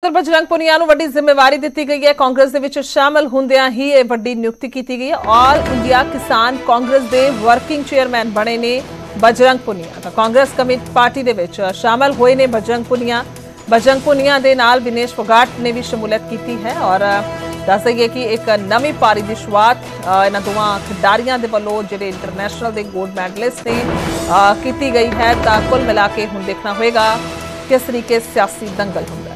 उधर बजरंग पुनिया नूं वड्डी जिम्मेवारी दी गई है। कांग्रेस दे विच शामिल हुंदियां ही ये वड्डी नियुक्ति की गई है। ऑल इंडिया किसान कांग्रेस दे वर्किंग चेयरमैन बने ने बजरंग पुनिया। तो कांग्रेस कमेटी पार्टी दे विच शामिल होए ने बजरंग पुनिया दे नाल विनेश फोगाट ने भी शमूलियत की है। और दस दईए कि एक नवी पारी की शुरुआत इन्हां दोवां खिडारियां दे वल्लों जिहड़े इंटरनेशनल दे गोल्ड मैडलिस्ट ने की गई है। तो कुल मिला के हुण देखना होएगा किस तरीके सियासी दंगल होंदा है।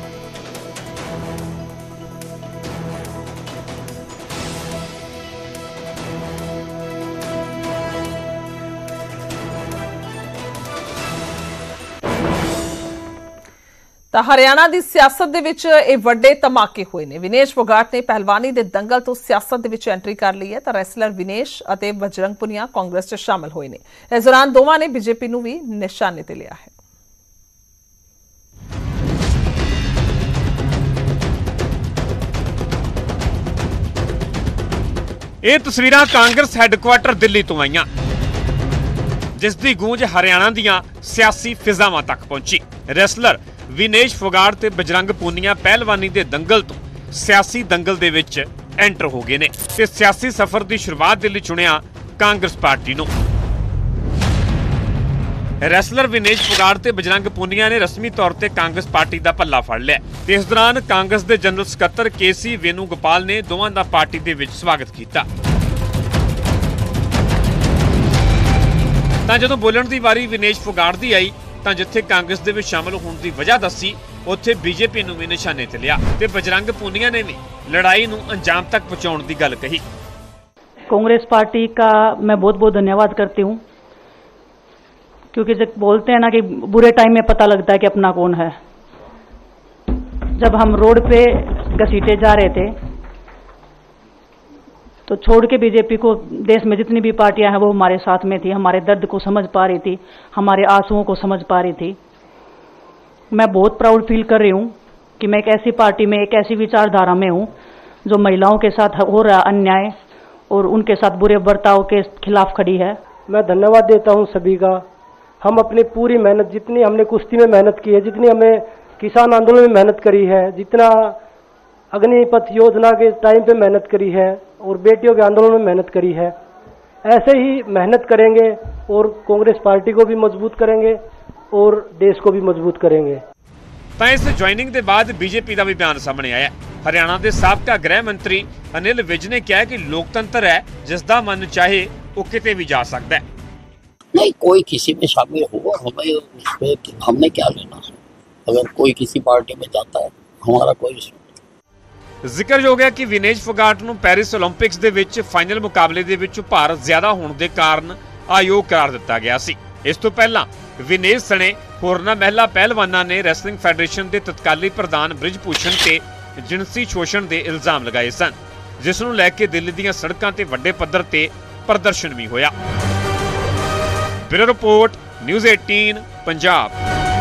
तो हरियाणा की सियासत दे विच ये वड्डे धमाके हुए ने। विनेश फोगाट ने पहलवानी के दंगल तो सियासत दे विच एंट्री कर ली है। तो रैसलर विनेश और बजरंग पुनिया कांग्रेस च शामिल हुए ने। इस दौरान दोवां ने बीजेपी नूं भी निशाने ते लिया है। ਇਹ ਤਸਵੀਰਾਂ ਕਾਂਗਰਸ ਹੈੱਡਕੁਆਟਰ ਦਿੱਲੀ ਤੋਂ ਆਈਆਂ, ਜਿਸ ਦੀ ਗੂੰਜ ਹਰਿਆਣਾ ਦੀਆਂ ਸਿਆਸੀ ਫਿਜ਼ਾਵਾਂ ਤੱਕ ਪਹੁੰਚੀ। ਰੈਸਲਰ ਵਿਨੇਸ਼ ਫੋਗਾਟ ਤੇ ਬਜਰੰਗ ਪੁਨੀਆ ਪਹਿਲਵਾਨੀ ਦੇ ਦੰਗਲ ਤੋਂ ਸਿਆਸੀ ਦੰਗਲ ਦੇ ਵਿੱਚ ਐਂਟਰ ਹੋ ਗਏ ਨੇ ਤੇ ਸਿਆਸੀ ਸਫ਼ਰ ਦੀ ਸ਼ੁਰੂਆਤ ਦੇ ਲਈ ਚੁਣਿਆ ਕਾਂਗਰਸ ਪਾਰਟੀ ਨੂੰ। ਰੈਸਲਰ ਵਿਨੇਸ਼ ਫੋਗਾਟ ਤੇ ਬਜਰੰਗ ਪੁਨੀਆ ਨੇ ਰਸਮੀ ਤੌਰ ਤੇ ਕਾਂਗਰਸ ਪਾਰਟੀ ਦਾ ਪੱਲਾ ਫੜ ਲਿਆ ਤੇ ਇਸ ਦੌਰਾਨ ਕਾਂਗਰਸ ਦੇ ਜਨਰਲ ਸਕੱਤਰ ਕੇਸੀ ਵੇਨੂਗੋਪਾਲ ਨੇ ਦੋਵਾਂ ਦਾ ਪਾਰਟੀ ਦੇ ਵਿੱਚ ਸਵਾਗਤ ਕੀਤਾ। ਤਾਂ ਜਦੋਂ ਬੋਲਣ ਦੀ ਵਾਰੀ ਵਿਨੇਸ਼ ਫੋਗਾਟ ਦੀ ਆਈ ਤਾਂ ਜਿੱਥੇ ਕਾਂਗਰਸ ਦੇ ਵਿੱਚ ਸ਼ਾਮਲ ਹੋਣ ਦੀ ਵਜ੍ਹਾ ਦੱਸੀ, ਉੱਥੇ ਬੀਜੇਪੀ ਨੂੰ ਵੀ ਨਿਸ਼ਾਨੇ ਤੇ ਲਿਆ ਤੇ ਬਜਰੰਗ ਪੁਨੀਆ ਨੇ ਵੀ ਲੜਾਈ ਨੂੰ ਅੰਜਾਮ ਤੱਕ ਪਹੁੰਚਾਉਣ ਦੀ ਗੱਲ ਕਹੀ। कांग्रेस पार्टी का मैं बहुत बहुत धन्यवाद करती हूँ, क्योंकि जब बोलते हैं ना कि बुरे टाइम में पता लगता है कि अपना कौन है। जब हम रोड पे घसीटे जा रहे थे तो छोड़ के बीजेपी को देश में जितनी भी पार्टियां हैं वो हमारे साथ में थी, हमारे दर्द को समझ पा रही थी, हमारे आंसुओं को समझ पा रही थी। मैं बहुत प्राउड फील कर रही हूँ कि मैं एक ऐसी पार्टी में, एक ऐसी विचारधारा में हूँ जो महिलाओं के साथ हो रहा अन्याय और उनके साथ बुरे बर्ताव के खिलाफ खड़ी है। मैं धन्यवाद देता हूँ सभी का। हम अपनी पूरी मेहनत, जितनी हमने कुश्ती में मेहनत की है, जितनी हमें किसान आंदोलन में मेहनत करी है, जितना अग्निपथ योजना के टाइम पे मेहनत करी है और बेटियों के आंदोलन में मेहनत करी है, ऐसे ही मेहनत करेंगे और कांग्रेस पार्टी को भी मजबूत करेंगे और देश को भी मजबूत करेंगे। ਤਾਂ ਇਸ ਜੁਆਇਨਿੰਗ ਦੇ ਬਾਅਦ ਬੀਜੇਪੀ ਦਾ ਵੀ ਬਿਆਨ ਸਾਹਮਣੇ ਆਇਆ। ਹਰਿਆਣਾ ਦੇ ਸਾਬਕਾ ਗ੍ਰਹਿ ਮੰਤਰੀ ਅਨਿਲ ਵਿਜ ਨੇ ਕਿਹਾ ਕਿ ਲੋਕਤੰਤਰ ਹੈ, ਜਿਸ ਦਾ ਮਨ ਚਾਹੇ ਉਹ ਕਿਤੇ ਵੀ ਜਾ सकता है। नहीं, कोई किसी में शामिल हो, हमें उसमें हमने क्या लेना है। अगर कोई किसी पार्टी में जाता है, हमारा कोई ਜ਼ਿਕਰਯੋਗ ਹੈ ਕਿ ਵਿਨੇਸ਼ ਫੋਗਾਟ ਨੂੰ ਪੈਰਿਸ ਓਲੰਪਿਕਸ ਦੇ ਵਿੱਚ ਫਾਈਨਲ ਮੁਕਾਬਲੇ ਦੇ ਵਿੱਚ ਭਾਰ ਜ਼ਿਆਦਾ ਹੋਣ ਦੇ ਕਾਰਨ ਅਯੋਗ ਕਰਾਰ ਦਿੱਤਾ ਗਿਆ ਸੀ। ਇਸ ਤੋਂ ਪਹਿਲਾਂ ਵਿਨੇਸ਼ ਸਣੇ ਹੋਰਨਾਂ ਮਹਿਲਾ ਪਹਿਲਵਾਨਾਂ ਨੇ ਰੈਸਲਿੰਗ ਫੈਡਰੇਸ਼ਨ ਦੇ ਤਤਕਾਲੀ ਪ੍ਰਧਾਨ ਬ੍ਰਿਜ ਭੂਸ਼ਣ ਤੇ ਜਿਨਸੀ ਸ਼ੋਸ਼ਣ ਦੇ ਇਲਜ਼ਾਮ ਲਗਾਏ ਸਨ, ਜਿਸ ਨੂੰ ਲੈ ਕੇ ਦਿੱਲੀ ਦੀਆਂ ਸੜਕਾਂ ਤੇ ਵੱਡੇ ਪੱਧਰ ਤੇ ਪ੍ਰਦਰਸ਼ਨ ਵੀ ਹੋਇਆ। Bureau report news 18 Punjab.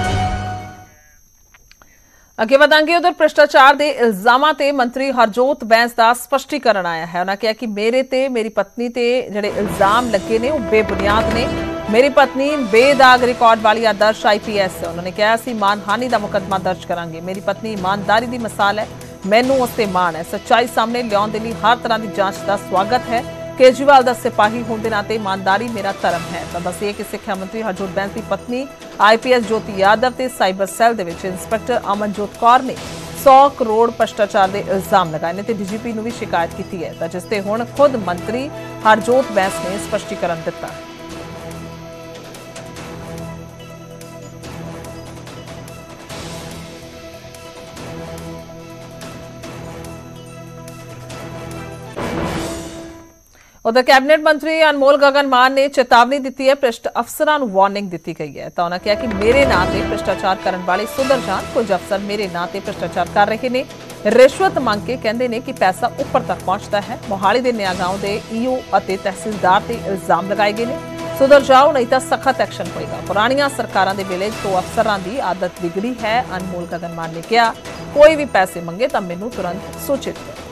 अगे वधांगे। उधर भ्रष्टाचार के इल्जामां ते मंत्री हरजोत बैंस का स्पष्टीकरण आया है। उन्होंने कहा कि मेरे ते मेरी पत्नी ते जिहड़े इल्जाम लगे ने वो बेबुनियाद ने। मेरी पत्नी बेदाग रिकॉर्ड वाली आदर्श IPS है। उन्होंने कहा असीं मानहानि का मुकदमा दर्ज करांगे। मेरी पत्नी ईमानदारी की मिसाल है, मैनूं उस ते माण है। सच्चाई सामने लियाउण दे लई हर तरह की जांच का स्वागत है। केजरीवाल का सिपाही होने के नाते ईमानदारी मेरा धर्म है। तो दसिए कि सिक्ख्या मंत्री हरजोत बैंस की पत्नी IPS ज्योति यादव ते साइबर सैल दे विच इंस्पैक्टर अमनजोत कौर ने 100 करोड़ भ्रष्टाचार के इल्जाम लगाए ने ते DGP नूं भी शिकायत की है। तो जिस ते हुण खुद मंत्री हरजोत बैंस ने स्पष्टीकरण दिता है। उधर कैबिनेट मंत्री अनमोल गगन मान ने चेतावनी दी है। भ्रष्ट अफसरां नूं वार्निंग दी गई है। तो उन्होंने कहा कि मेरे नां ते भ्रष्टाचार करने वाले सुधर जाण। कुछ अफसर मेरे नां ते भ्रष्टाचार कर रहे हैं, रिश्वत मंग के कहते हैं कि पैसा ऊपर तक पहुंचता है। मोहाली के नयागांव के EO और तहसीलदार ते इल्जाम लगाए गए हैं। सुधर जाओ नहीं तो सख्त एक्शन होएगा। पुरानियां सरकारां दे वेले तो अफसरां दी आदत बिगड़ी है। अनमोल गगन मान ने कहा कोई भी पैसे मंगे तो मैनूं तुरंत सूचित करो।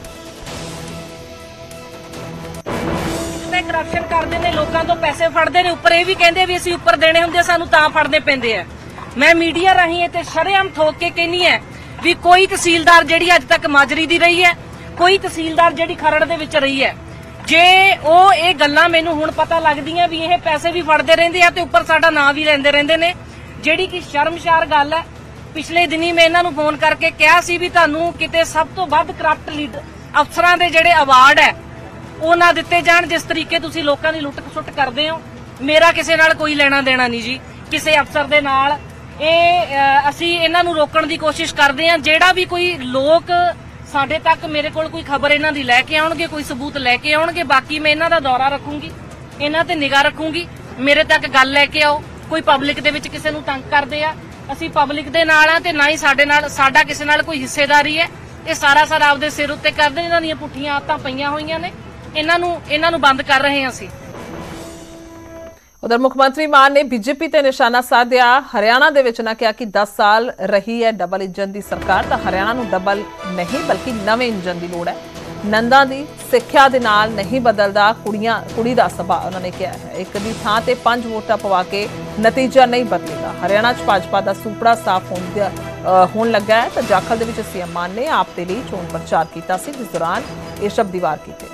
करप्शन करते हैं, लोगों तो पैसे फड़ते हैं, उपर यह भी कहते भी असीं उपर देने होंदे, सानूं तां फड़ने पैंदे आ। मैं मीडिया राही ते शरेआम ठोक के कहनी है ਵੀ ਕੋਈ ਤਹਿਸੀਲਦਾਰ ਜਿਹੜੀ ਅੱਜ ਤੱਕ ਮਾਜਰੀ ਦੀ ਰਹੀ ਹੈ, ਕੋਈ ਤਹਿਸੀਲਦਾਰ ਜਿਹੜੀ ਖਰੜ ਦੇ ਵਿੱਚ ਰਹੀ ਹੈ। ਜੇ ਉਹ ਇਹ ਗੱਲਾਂ ਮੈਨੂੰ ਹੁਣ ਪਤਾ ਲੱਗਦੀਆਂ ਵੀ ਇਹ ਪੈਸੇ ਵੀ ਫੜਦੇ ਰਹਿੰਦੇ ਆ ਤੇ ਉੱਪਰ ਸਾਡਾ ਨਾਂ ਵੀ ਲੈਂਦੇ ਰਹਿੰਦੇ ਨੇ, ਜਿਹੜੀ ਕਿ ਸ਼ਰਮਸ਼ਾਰ ਗੱਲ ਹੈ। ਪਿਛਲੇ ਦਿਨੀ ਮੈਂ ਇਹਨਾਂ ਨੂੰ ਫੋਨ ਕਰਕੇ ਕਿਹਾ ਸੀ ਵੀ ਤੁਹਾਨੂੰ ਕਿਤੇ ਸਭ ਤੋਂ ਵੱਧ ਕਰਪਟ ਲੀਡਰ ਅਫਸਰਾਂ ਦੇ ਜਿਹੜੇ ਅਵਾਰਡ ਹੈ ਉਹ ਨਾ ਦਿੱਤੇ ਜਾਣ। ਜਿਸ ਤਰੀਕੇ ਤੁਸੀਂ ਲੋਕਾਂ ਦੀ ਲੁੱਟ ਖਸੁੱਟ ਕਰਦੇ ਹੋ, ਮੇਰਾ ਕਿਸੇ ਨਾਲ ਕੋਈ ਲੈਣਾ ਦੇਣਾ ਨਹੀਂ ਜੀ, ਕਿਸੇ ਅਫਸਰ ਦੇ ਨਾਲ। ਇਹ ਅਸੀਂ ਇਹਨਾਂ ਨੂੰ ਰੋਕਣ ਦੀ ਕੋਸ਼ਿਸ਼ ਕਰਦੇ ਹਾਂ। ਜਿਹੜਾ ਵੀ ਕੋਈ ਲੋਕ ਸਾਡੇ ਤੱਕ ਮੇਰੇ ਕੋਲ ਕੋਈ ਖਬਰ ਇਹਨਾਂ ਦੀ ਲੈ ਕੇ ਆਉਣਗੇ, ਕੋਈ ਸਬੂਤ ਲੈ ਕੇ ਆਉਣਗੇ, ਬਾਕੀ ਮੈਂ ਇਹਨਾਂ ਦਾ ਦੌਰਾ ਰੱਖੂੰਗੀ, ਇਹਨਾਂ ਤੇ ਨਿਗਾਹ ਰੱਖੂੰਗੀ। ਮੇਰੇ ਤੱਕ ਗੱਲ ਲੈ ਕੇ ਆਓ। ਕੋਈ ਪਬਲਿਕ ਦੇ ਵਿੱਚ ਕਿਸੇ ਨੂੰ ਤੰਗ ਕਰਦੇ ਆ, ਅਸੀਂ ਪਬਲਿਕ ਦੇ ਨਾਲ ਆ ਤੇ ਨਾ ਹੀ ਸਾਡਾ ਕਿਸੇ ਨਾਲ ਕੋਈ ਹਿੱਸੇਦਾਰੀ ਹੈ। ਇਹ ਸਾਰਾ ਆਪਦੇ ਸਿਰ ਉੱਤੇ ਕਰਦੇ। ਇਹਨਾਂ ਦੀਆਂ ਪੁੱਠੀਆਂ ਆਦਤਾਂ ਪਈਆਂ ਹੋਈਆਂ ਨੇ, ਇਹਨਾਂ ਨੂੰ ਬੰਦ ਕਰ ਰਹੇ ਹਾਂ ਅਸੀਂ। ਉਧਰ ਮੁੱਖ ਮੰਤਰੀ ਮਾਨ ਨੇ ਬੀਜੇਪੀ ਤੇ ਨਿਸ਼ਾਨਾ ਸਾਧਿਆ। ਹਰਿਆਣਾ ਦੇ ਵਿੱਚ ਨਾ ਕਿਹਾ ਕਿ 10 ਸਾਲ ਰਹੀ ਹੈ ਡਬਲ ਇੰਜਨ ਦੀ ਸਰਕਾਰ, ਤਾਂ ਹਰਿਆਣਾ ਨੂੰ ਡਬਲ ਨਹੀਂ ਬਲਕਿ ਨਵੇਂ ਇੰਜਨ ਦੀ ਲੋੜ ਹੈ। ਨੰਦਾਂ ਦੀ ਸਿੱਖਿਆ ਦੇ ਨਾਲ ਨਹੀਂ ਬਦਲਦਾ ਕੁੜੀ ਦਾ ਸੁਭਾਅ, ਉਹਨਾਂ ਨੇ ਕਿਹਾ ਹੈ। ਇੱਕ ਦੀ ਥਾਂ ਤੇ 5 ਵੋਟਾਂ ਪਵਾ ਕੇ ਨਤੀਜਾ ਨਹੀਂ ਬਦਲੇਗਾ। ਹਰਿਆਣਾ 'ਚ ਭਾਜਪਾ ਦਾ ਸੁਪੜਾ ਸਾਫ਼ ਹੋਣ ਲੱਗਾ ਹੈ। ਤਾਂ ਜਾਖਲ ਦੇ ਵਿੱਚ ਸੀਐਮ ਮਾਨ ਨੇ ਆਪ ਦੇ ਲਈ ਚੋਣ ਪ੍ਰਚਾਰ ਕੀਤਾ ਸੀ, ਜਿਸ ਦੌਰਾਨ ਇਹ ਸ਼ਬਦ ਦੀ ਵਾਰ ਕੀਤੇ।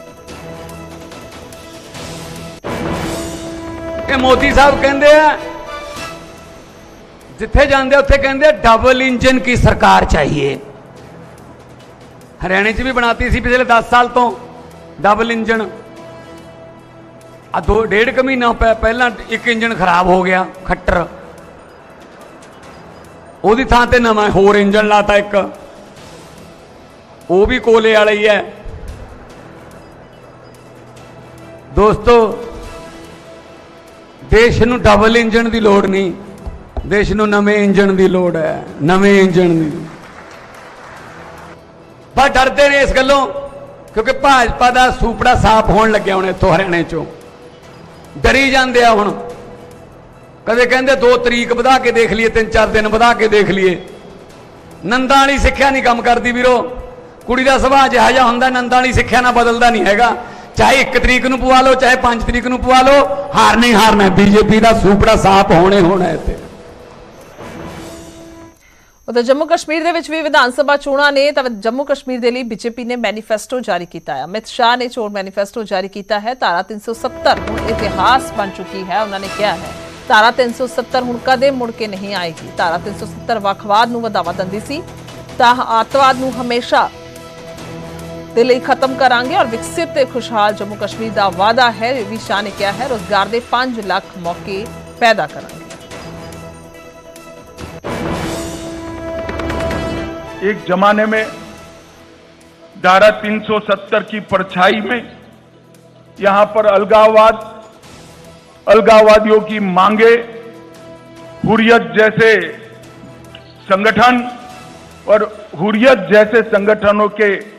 मोदी साहब कहते हैं जिथे जाते उत्थे कहते डबल इंजन की सरकार चाहिए। हरियाणे च भी बनाती सी पिछले 10 साल तो डबल इंजन। 1.5 महीना पहला एक इंजन खराब हो गया खट्टर, ओदी थां ते नवां होर इंजन लाता एक, वो भी कोले वाला ही है। दोस्तों देश नूं डबल इंजन की लोड़ नहीं, देश नूं नवें इंजन की लोड़ है, नवें इंजन की। पर डरते ने इस गल्लों क्योंकि भाजपा का सूपड़ा साफ होने लगे हुण इत्थों हरियाणे चों डरी जाते आ। हुण कदे कहंदे 2 तरीक वधा के देख लीए, 3-4 दिन वधा के देख लीए। नंदा वाली सिक्ख्या नहीं काम करती वीरो, कुड़ी का सुभाਅ जिहा जिहा हुंदा नंदा वाली सिक्ख्या ना बदलदा नहीं हैगा। चाहे 1 तरीक नूं पवा लो, चाहे 5 तरीक नूं पवा लो, हार नहीं हारना। बीजेपी का सूपड़ा साफ होने होना है। उधर जम्मू कश्मीर ਦੇ ਵਿੱਚ ਵੀ ਵਿਧਾਨ ਸਭਾ ਚੋਣਾਂ ਨੇ, ਤਾਂ ਜੰਮੂ ਕਸ਼ਮੀਰ ਦੇ ਲਈ ਬੀਜੇਪੀ ਨੇ ਮੈਨੀਫੈਸਟੋ ਜਾਰੀ ਕੀਤਾ ਹੈ। ਅਮਿਤ ਸ਼ਾਹ ਨੇ ਚੋਣ ਮੈਨੀਫੈਸਟੋ ਜਾਰੀ ਕੀਤਾ ਹੈ। ਧਾਰਾ 370 ਹੁਣ ਇਤਿਹਾਸ ਬਣ ਚੁੱਕੀ ਹੈ। ਉਹਨਾਂ ਨੇ ਕਿਹਾ ਹੈ ਧਾਰਾ 370 ਹੁਣ ਕਦੇ ਮੁੜ ਕੇ ਨਹੀਂ ਆਏਗੀ। ਧਾਰਾ 370 ਵੱਖਵਾਦ ਨੂੰ ਵਧਾਵਾ ਦਿੰਦੀ ਸੀ, ਤਾਂ ਅੱਤਵਾਦ ਨੂੰ ਹਮੇਸ਼ਾ ਦੇ ਲਈ ਖਤਮ ਕਰਾਂਗੇ ਔਰ ਵਿਕਸਿਤ ਤੇ ਖੁਸ਼ਹਾਲ ਜੰਮੂ ਕਸ਼ਮੀਰ ਦਾ ਵਾਅਦਾ ਹੈ। ਇਹ ਵੀ ਸ਼ਾਹ ਨੇ ਕਿਹਾ ਹੈ ਰੋਜ਼ਗਾਰ ਦੇ 5 ਲੱਖ ਮੌਕੇ ਪੈਦਾ ਕਰਾਂਗੇ। एक जमाने में धारा 370 की परछाई में यहां पर अलगाववादियों की मांगे, हुर्रियत जैसे संगठन और हुर्रियत जैसे संगठनों के